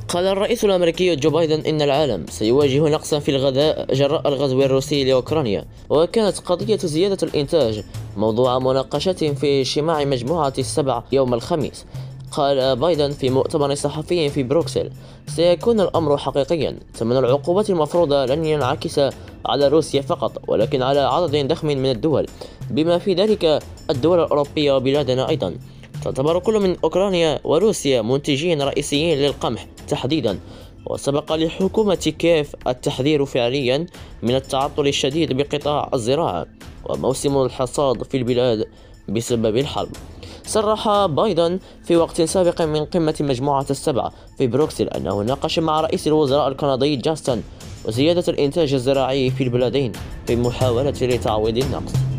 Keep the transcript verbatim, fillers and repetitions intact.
قال الرئيس الأمريكي جو بايدن إن العالم سيواجه نقصا في الغذاء جراء الغزو الروسي لأوكرانيا، وكانت قضية زيادة الإنتاج موضوع مناقشة في اجتماع مجموعة السبع يوم الخميس. قال بايدن في مؤتمر صحفي في بروكسل: سيكون الأمر حقيقيا، ثمن العقوبات المفروضة لن ينعكس على روسيا فقط ولكن على عدد ضخم من الدول، بما في ذلك الدول الأوروبية وبلادنا أيضا. تعتبر كل من أوكرانيا وروسيا منتجين رئيسيين للقمح تحديدا، وسبق لحكومة كييف التحذير فعليا من التعطل الشديد بقطاع الزراعة وموسم الحصاد في البلاد بسبب الحرب. صرح بايدن في وقت سابق من قمة مجموعة السبعة في بروكسل أنه ناقش مع رئيس الوزراء الكندي جاستن وزيادة الإنتاج الزراعي في البلدين في محاولة لتعويض النقص.